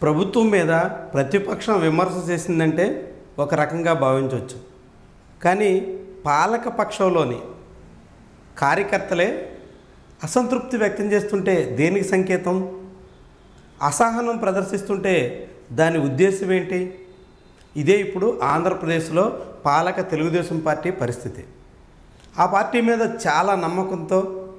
ప్రభుత్వం మీద ప్రతిపక్షం విమర్శ చేసిందంటే ఒక రకంగా భావించవచ్చు. కానీ పాలక పక్షంలోని కార్యకర్తలే అసంతృప్తి వ్యక్తం చేస్తుంటే దేనికి సంకేతం? అసహనం ప్రదర్శిస్తుంటే దాని ఉద్దేశం ఏంటి? ఇదే ఇప్పుడు ఆంధ్రప్రదేశ్లో పాలక తెలుగుదేశం పార్టీ పరిస్థితి. ఆ పార్టీ మీద చాలా నమ్మకంతో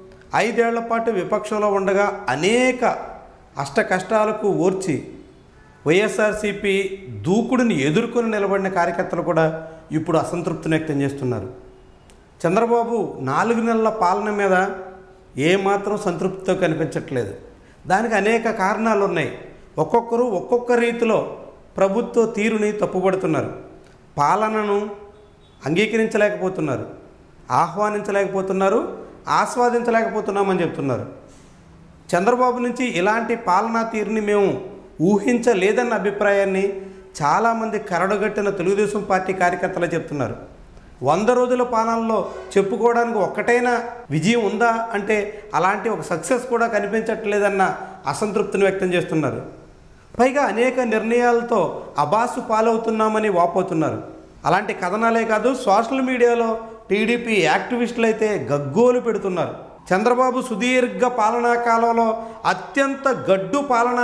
5 ఏళ్ల పాటు విపక్షంలో ఉండగా అనేక అష్ట కష్టాలకు ఓర్చి వైఎస్ఆర్సీపీ దూకుడిని ఎదుర్కొని నిలబడిన కార్యకర్తలు కూడా ఇప్పుడు అసంతృప్తిని వ్యక్తం చేస్తున్నారు. చంద్రబాబు 4 నెలల పాలన మీద ఏమాత్రం సంతృప్తితో కనిపించట్లేదు. దానికి అనేక కారణాలు ఉన్నాయి. ఒక్కొక్కరు ఒక్కొక్క రీతిలో ప్రభుత్వ తీరుని తప్పుపడుతున్నారు. పాలనను అంగీకరించలేకపోతున్నారు, ఆహ్వానించలేకపోతున్నారు, ఆస్వాదించలేకపోతున్నామని చెప్తున్నారు. చంద్రబాబు నుంచి ఇలాంటి పాలనా తీరుని మేము ఊహించలేదన్న అభిప్రాయాన్ని చాలామంది కరడుగట్టిన తెలుగుదేశం పార్టీ కార్యకర్తలు చెప్తున్నారు. 100 రోజుల పాలనలో చెప్పుకోవడానికి ఒక్కటైనా విజయం ఉందా అంటే అలాంటి ఒక సక్సెస్ కూడా కనిపించట్లేదన్న అసంతృప్తిని వ్యక్తం చేస్తున్నారు. పైగా అనేక నిర్ణయాలతో అబాసు పాలవుతున్నామని వాపోతున్నారు. అలాంటి కథనాలే కాదు, సోషల్ మీడియాలో టీడీపీ యాక్టివిస్టులు అయితే గగ్గోలు పెడుతున్నారు. చంద్రబాబు సుదీర్ఘ పాలనా కాలంలో అత్యంత గడ్డు పాలన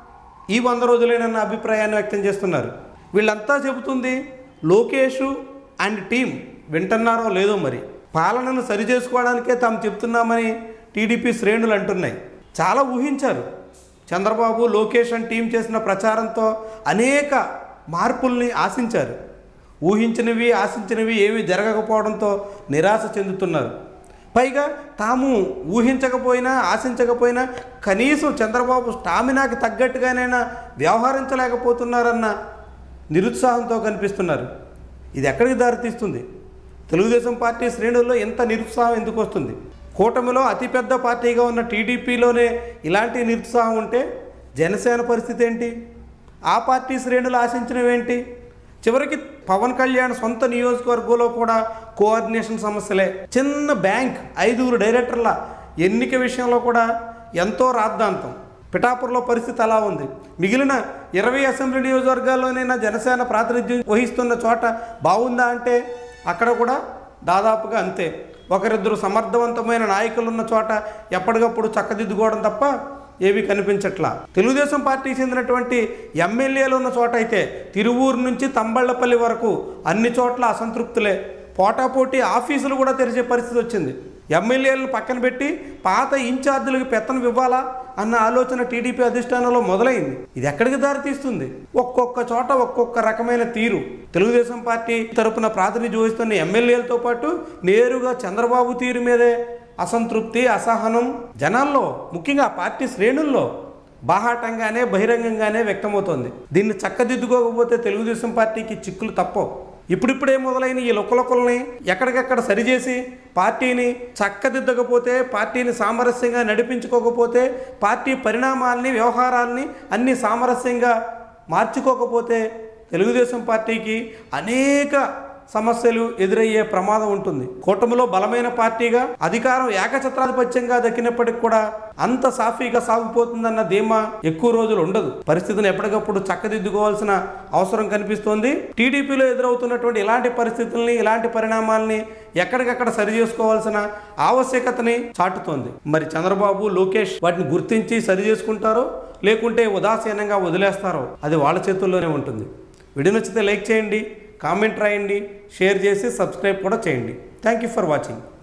ఈ 100 రోజులేనన్న అభిప్రాయాన్ని వ్యక్తం చేస్తున్నారు. వీళ్ళంతా చెబుతుంది లోకేష్ అండ్ టీం వింటున్నారో లేదో మరి. పాలనను సరిచేసుకోవడానికే తాము చెప్తున్నామని టీడీపీ శ్రేణులు అంటున్నాయి. చాలా ఊహించారు. చంద్రబాబు లోకేష్ అండ్ టీం చేసిన ప్రచారంతో అనేక మార్పుల్ని ఆశించారు. ఊహించినవి ఆశించినవి ఏమీ జరగకపోవడంతో నిరాశ చెందుతున్నారు. పైగా తాము ఊహించకపోయినా ఆశించకపోయినా కనీసం చంద్రబాబు స్టామినాకి తగ్గట్టుగానైనా వ్యవహరించలేకపోతున్నారన్న నిరుత్సాహంతో కనిపిస్తున్నారు. ఇది ఎక్కడికి దారితీస్తుంది? తెలుగుదేశం పార్టీ శ్రేణుల్లో ఎంత నిరుత్సాహం ఎందుకు వస్తుంది? కూటమిలో అతిపెద్ద పార్టీగా ఉన్న టీడీపీలోనే ఇలాంటి నిరుత్సాహం ఉంటే జనసేన పరిస్థితి ఏంటి? ఆ పార్టీ శ్రేణులు ఆశించినవేంటి? చివరికి పవన్ కళ్యాణ్ సొంత నియోజకవర్గంలో కూడా కోఆర్డినేషన్ సమస్యలే. చిన్న బ్యాంక్ 5 డైరెక్టర్ల ఎన్నిక విషయంలో కూడా ఎంతో రాద్ధాంతం. పిఠాపురంలో పరిస్థితి అలా ఉంది. మిగిలిన 20 అసెంబ్లీ నియోజకవర్గాల్లోనైనా జనసేన ప్రాతినిధ్యం వహిస్తున్న చోట బాగుందా అంటే అక్కడ కూడా దాదాపుగా అంతే. ఒకరిద్దరు సమర్థవంతమైన నాయకులు ఉన్న చోట ఎప్పటికప్పుడు చక్కదిద్దుకోవడం తప్ప ఏవి కనిపించట్లా. తెలుగుదేశం పార్టీకి చెందినటువంటి ఎమ్మెల్యేలు ఉన్న చోట అయితే తిరువూరు నుంచి తంబళ్లపల్లి వరకు అన్ని చోట్ల అసంతృప్తులే. పోటాపోటీ ఆఫీసులు కూడా తెరిచే పరిస్థితి వచ్చింది. ఎమ్మెల్యేలను పక్కన పెట్టి పాత ఇన్ఛార్జీలకు పెత్తనం ఇవ్వాలా అన్న ఆలోచన టీడీపీ అధిష్టానంలో మొదలైంది. ఇది ఎక్కడికి దారితీస్తుంది? ఒక్కొక్క చోట ఒక్కొక్క రకమైన తీరు. తెలుగుదేశం పార్టీ తరపున ప్రాతినిధ్యం వహిస్తున్న ఎమ్మెల్యేలతో పాటు నేరుగా చంద్రబాబు తీరు మీదే అసంతృప్తి, అసహనం జనాల్లో, ముఖ్యంగా పార్టీ శ్రేణుల్లో బాహాటంగానే బహిరంగంగానే వ్యక్తమవుతోంది. దీన్ని చక్కదిద్దుకోకపోతే తెలుగుదేశం పార్టీకి చిక్కులు తప్పవు. ఇప్పుడిప్పుడే మొదలైన ఈ లొక్కలొక్కల్ని ఎక్కడికెక్కడ సరిచేసి పార్టీని చక్కదిద్దకపోతే, పార్టీని సామరస్యంగా నడిపించుకోకపోతే, పార్టీ పరిణామాల్ని వ్యవహారాల్ని అన్ని సామరస్యంగా మార్చుకోకపోతే తెలుగుదేశం పార్టీకి అనేక సమస్యలు ఎదురయ్యే ప్రమాదం ఉంటుంది. కూటమిలో బలమైన పార్టీగా అధికారం ఏకఛత్రాధిపత్యంగా దక్కినప్పటికి కూడా అంత సాఫీగా సాగిపోతుందన్న ధీమా ఎక్కువ రోజులు ఉండదు. పరిస్థితిని ఎప్పటికప్పుడు చక్కదిద్దుకోవాల్సిన అవసరం కనిపిస్తోంది. టీడీపీలో ఎదురవుతున్నటువంటి ఇలాంటి పరిస్థితుల్ని, ఇలాంటి పరిణామాల్ని ఎక్కడికక్కడ సరి చేసుకోవాల్సిన ఆవశ్యకతని చాటుతోంది. మరి చంద్రబాబు, లోకేష్ వాటిని గుర్తించి సరి చేసుకుంటారో లేకుంటే ఉదాసీనంగా వదిలేస్తారో అది వాళ్ళ చేతుల్లోనే ఉంటుంది. వీడియో నచ్చితే లైక్ చేయండి, కామెంట్ రాయండి, షేర్ చేసి సబ్స్క్రైబ్ కూడా చేయండి. Thank you for watching.